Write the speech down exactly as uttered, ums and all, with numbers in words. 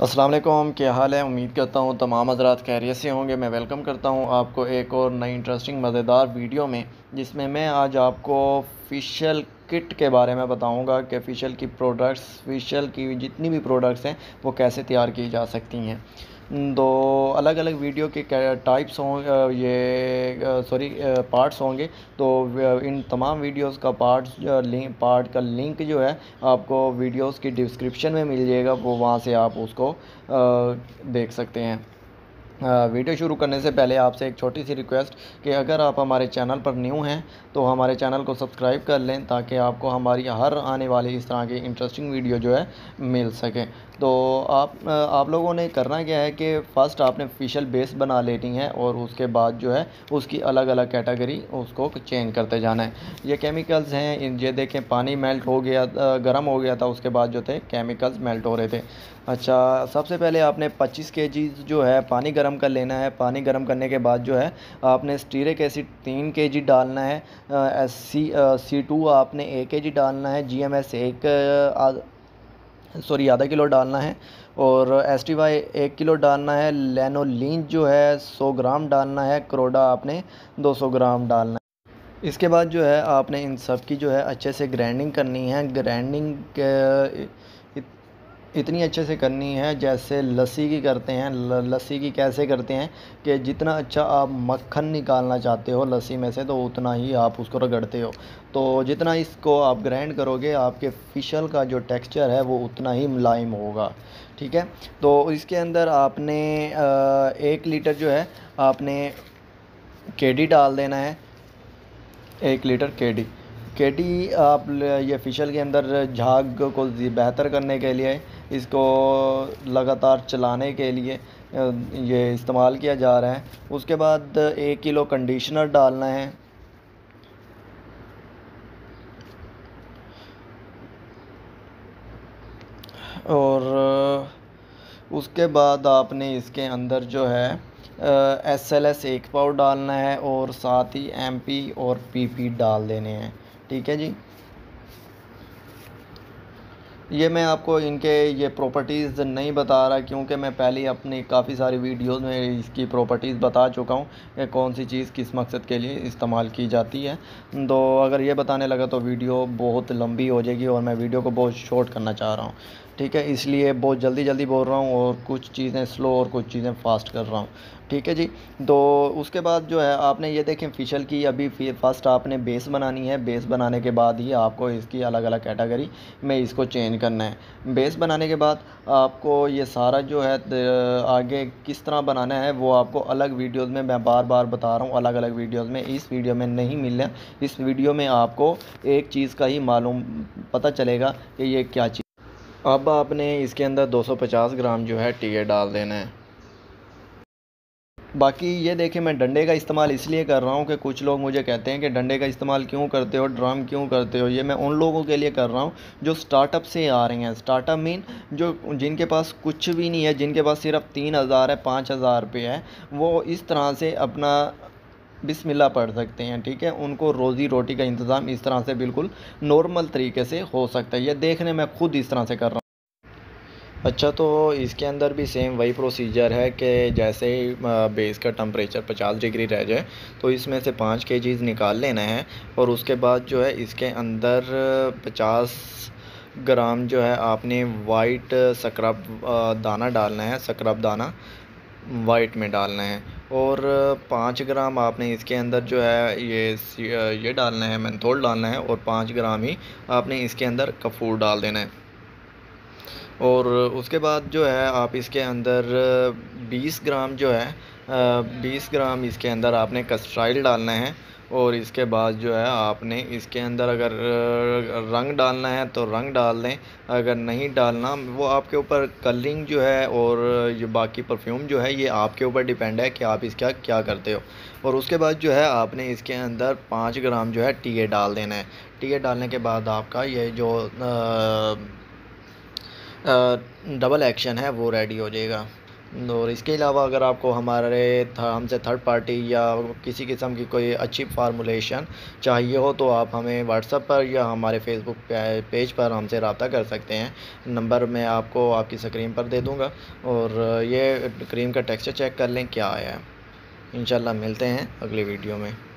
अस्सलाम वालेकुम, क्या हाल है। उम्मीद करता हूँ तमाम हज़रात खैरियत से होंगे। मैं वेलकम करता हूँ आपको एक और नई इंटरेस्टिंग मज़ेदार वीडियो में, जिसमें मैं आज आपको फ़िशल किट के बारे में बताऊँगा कि फ़िशल की प्रोडक्ट्स फ़िशल की जितनी भी प्रोडक्ट्स हैं वो कैसे तैयार की जा सकती हैं। दो अलग अलग वीडियो के टाइप्स हों ये सॉरी पार्ट्स होंगे, तो इन तमाम वीडियोस का पार्ट्स लिंक पार्ट का लिंक जो है आपको वीडियोस की डिस्क्रिप्शन में मिल जाएगा, वो वहाँ से आप उसको देख सकते हैं। वीडियो शुरू करने से पहले आपसे एक छोटी सी रिक्वेस्ट कि अगर आप हमारे चैनल पर न्यू हैं तो हमारे चैनल को सब्सक्राइब कर लें, ताकि आपको हमारी हर आने वाली इस तरह की इंटरेस्टिंग वीडियो जो है मिल सके। तो आप आप लोगों ने करना क्या है कि फ़र्स्ट आपने फ़िशल बेस बना लेनी है, और उसके बाद जो है उसकी अलग अलग कैटेगरी उसको चेंज करते जाना है। ये केमिकल्स हैं, ये देखें पानी मेल्ट हो गया, गर्म हो गया था, उसके बाद जो थे केमिकल्स मेल्ट हो रहे थे। अच्छा, सबसे पहले आपने पच्चीस केजी जो है पानी गर्म कर लेना है। पानी गर्म करने के बाद जो है आपने स्टीरिक एसिड तीन केजी डालना है, एस सी सी टू आपने एक केजी डालना है, जी एम एस एक सॉरी आधा किलो डालना है, और एस टी वाई एक किलो डालना है, लैनोलीन जो है सौ ग्राम डालना है, क्रोडा आपने दो सौ ग्राम डालना है। इसके बाद जो है आपने इन सब की जो है अच्छे से ग्राइंडिंग करनी है। ग्राइंडिंग इतनी अच्छे से करनी है जैसे लस्सी की करते हैं। लस्सी की कैसे करते हैं कि जितना अच्छा आप मक्खन निकालना चाहते हो लस्सी में से, तो उतना ही आप उसको रगड़ते हो। तो जितना इसको आप ग्राइंड करोगे, आपके फ़िशल का जो टेक्सचर है वो उतना ही मुलायम होगा। ठीक है, तो इसके अंदर आपने एक लीटर जो है आपने केडी डाल देना है। एक लीटर केडी केडी आप ये फ़िशल के अंदर झाग को बेहतर करने के लिए, इसको लगातार चलाने के लिए ये इस्तेमाल किया जा रहा है। उसके बाद एक किलो कंडीशनर डालना है, और उसके बाद आपने इसके अंदर जो है एस एल एस एक पाव डालना है, और साथ ही एम पी और पी पी डाल देने हैं। ठीक है जी, ये मैं आपको इनके ये प्रॉपर्टीज़ नहीं बता रहा, क्योंकि मैं पहले ही अपनी काफ़ी सारी वीडियोस में इसकी प्रॉपर्टीज़ बता चुका हूँ कि कौन सी चीज़ किस मकसद के लिए इस्तेमाल की जाती है। तो अगर ये बताने लगा तो वीडियो बहुत लंबी हो जाएगी, और मैं वीडियो को बहुत शॉर्ट करना चाह रहा हूँ। ठीक है, इसलिए बहुत जल्दी जल्दी बोल रहा हूँ, और कुछ चीज़ें स्लो और कुछ चीज़ें फ़ास्ट कर रहा हूँ। ठीक है जी, तो उसके बाद जो है आपने ये देखें फ़िशल की अभी फ़र्स्ट आपने बेस बनानी है। बेस बनाने के बाद ही आपको इसकी अलग अलग कैटेगरी में इसको चेंज करना है। बेस बनाने के बाद आपको ये सारा जो है आगे किस तरह बनाना है वो आपको अलग वीडियोस में मैं बार बार बता रहा हूँ, अलग अलग वीडियोस में। इस वीडियो में नहीं मिलना, इस वीडियो में आपको एक चीज़ का ही मालूम पता चलेगा कि ये क्या चीज़। अब आपने इसके अंदर दो सौ पचास ग्राम जो है टीए डाल देना है। बाकी ये देखें, मैं डंडे का इस्तेमाल इसलिए कर रहा हूँ कि कुछ लोग मुझे कहते हैं कि डंडे का इस्तेमाल क्यों करते हो, ड्रम क्यों करते हो। ये मैं उन लोगों के लिए कर रहा हूँ जो स्टार्टअप से आ रहे हैं। स्टार्टअप मीन जो जिनके पास कुछ भी नहीं है, जिनके पास सिर्फ तीन हज़ार है, पाँच हज़ार रुपये है, वो इस तरह से अपना बिस्मिल्लाह पढ़ सकते हैं। ठीक है, उनको रोज़ी रोटी का इंतज़ाम इस तरह से बिल्कुल नॉर्मल तरीके से हो सकता है। ये देखने में खुद इस तरह से कर रहा हूँ। अच्छा, तो इसके अंदर भी सेम वही प्रोसीजर है कि जैसे ही बेस का टेम्परेचर पचास डिग्री रह जाए तो इसमें से पाँच केजीज़ निकाल लेना है, और उसके बाद जो है इसके अंदर पचास ग्राम जो है आपने वाइट स्क्रब दाना डालना है। स्क्रब दाना वाइट में डालना है, और पाँच ग्राम आपने इसके अंदर जो है ये ये डालना है, मेंथोल डालना है, और पाँच ग्राम ही आपने इसके अंदर कपूर डाल देना है। और उसके बाद जो है आप इसके अंदर बीस ग्राम जो है बीस ग्राम इसके अंदर आपने कस्टराइल डालना है, और इसके बाद जो है आपने इसके अंदर अगर रंग डालना है तो रंग डाल दें, अगर नहीं डालना वो आपके ऊपर। कलरिंग जो है और ये बाकी परफ्यूम जो है ये आपके ऊपर डिपेंड है कि आप इसका क्या करते हो। और उसके बाद जो है आपने इसके अंदर पाँच ग्राम जो है टी ए डाल देना है। टी ए डालने के बाद आपका ये जो आ, डबल एक्शन है वो रेडी हो जाएगा। और इसके अलावा अगर आपको हमारे हमसे थर्ड पार्टी या किसी किस्म की कोई अच्छी फार्मूलेशन चाहिए हो तो आप हमें व्हाट्सएप पर या हमारे फेसबुक पेज पर हमसे रब्ता कर सकते हैं। नंबर मैं आपको आपकी स्क्रीन पर दे दूंगा। और ये क्रीम का टेक्सचर चेक कर लें क्या आया है। इंशाल्लाह मिलते हैं अगली वीडियो में।